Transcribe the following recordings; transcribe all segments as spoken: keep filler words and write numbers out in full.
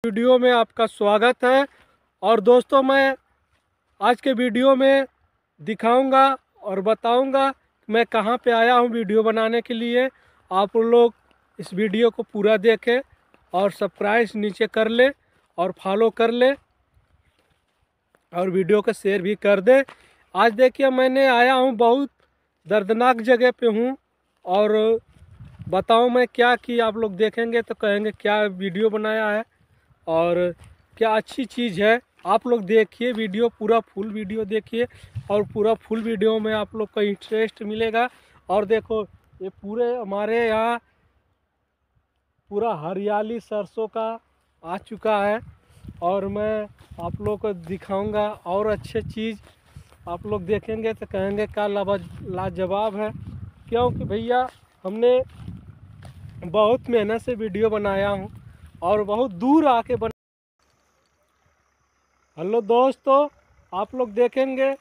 Video में आपका स्वागत है। और दोस्तों, मैं आज के वीडियो में दिखाऊंगा और बताऊंगा कि मैं कहां पे आया हूं वीडियो बनाने के लिए। आप लोग इस वीडियो को पूरा देखें और सब्सक्राइब नीचे कर ले और फॉलो कर ले और वीडियो को शेयर भी कर दे। आज देखिए, मैंने आया हूं बहुत दर्दनाक जगह पे हूं और बताऊं मैं क्या कि आप लोग देखेंगे तो कहेंगे क्या वीडियो बनाया है और क्या अच्छी चीज़ है। आप लोग देखिए वीडियो, पूरा फुल वीडियो देखिए और पूरा फुल वीडियो में आप लोग को इंटरेस्ट मिलेगा। और देखो, ये पूरे हमारे यहाँ पूरा हरियाली सरसों का आ चुका है और मैं आप लोग को दिखाऊंगा और अच्छे चीज़ आप लोग देखेंगे तो कहेंगे क्या लाजवाब है। क्योंकि भैया हमने बहुत मेहनत से वीडियो बनाया हूँ और बहुत दूर आके बना। हेलो दोस्तों, आप लोग देखेंगे,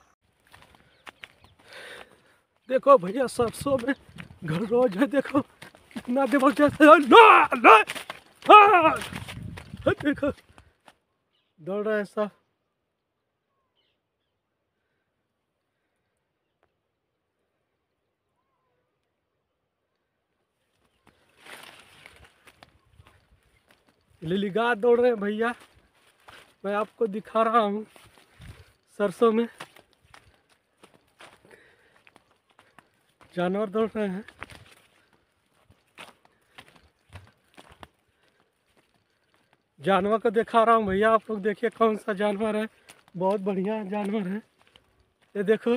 देखो भैया सरसों में घर रोज है, देखो कितना जबरदस्त है। ना, ना, हाँ, देखो दौड़ रहा है सब। लिलीगाय दौड़ रहे हैं भैया, मैं आपको दिखा रहा हूँ। सरसों में जानवर दौड़ रहे हैं। जानवर को दिखा रहा हूँ भैया, आप लोग देखिए कौन सा जानवर है। बहुत बढ़िया जानवर है, ये देखो।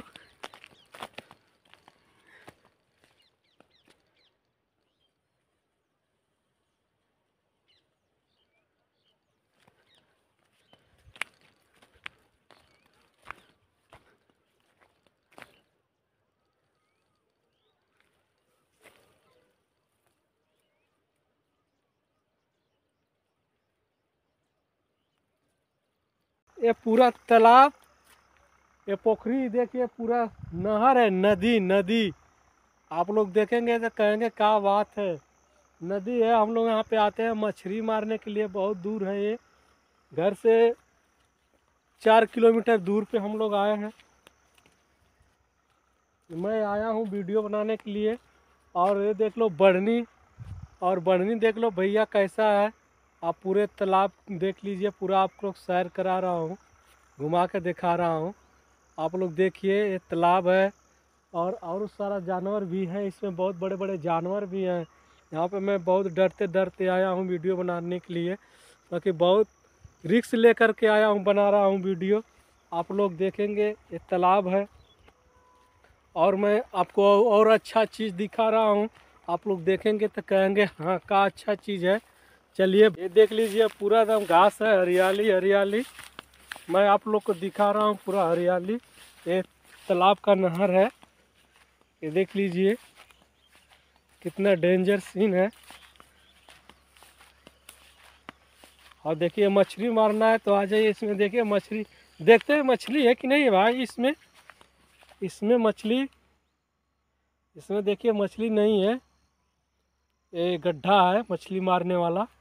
ये पूरा तालाब, ये पोखरी देखिए, पूरा नहर है, नदी नदी। आप लोग देखेंगे तो कहेंगे क्या बात है, नदी है। हम लोग यहाँ पे आते हैं मछली मारने के लिए, बहुत दूर है ये, घर से चार किलोमीटर दूर पे हम लोग आए हैं। मैं आया हूँ वीडियो बनाने के लिए। और ये देख लो बढ़नी, और बढ़नी देख लो भैया कैसा है। आप पूरे तालाब देख लीजिए, पूरा आप लोग सैर करा रहा हूँ, घुमा के दिखा रहा हूँ। आप लोग देखिए, ये तालाब है और और सारा जानवर भी है इसमें, बहुत बड़े बड़े जानवर भी हैं। यहाँ पे मैं बहुत डरते डरते आया हूँ वीडियो बनाने के लिए, क्योंकि बहुत रिस्क लेकर के आया हूँ, बना रहा हूँ वीडियो। आप लोग देखेंगे, ये तालाब है और मैं आपको और अच्छा चीज़ दिखा रहा हूँ। आप लोग देखेंगे तो कहेंगे हाँ क्या अच्छा चीज़ है। चलिए ये देख लीजिए, पूरा एकदम घास है, हरियाली हरियाली। मैं आप लोग को दिखा रहा हूँ पूरा हरियाली। ये तालाब का नहर है, ये देख लीजिए कितना डेंजर सीन है। और देखिए मछली मारना है तो आ जाइए इसमें। देखिए मछली, देखते हैं मछली है कि नहीं भाई इसमें। इसमें मछली, इसमें देखिए मछली नहीं है, ये गड्ढा है मछली मारने वाला।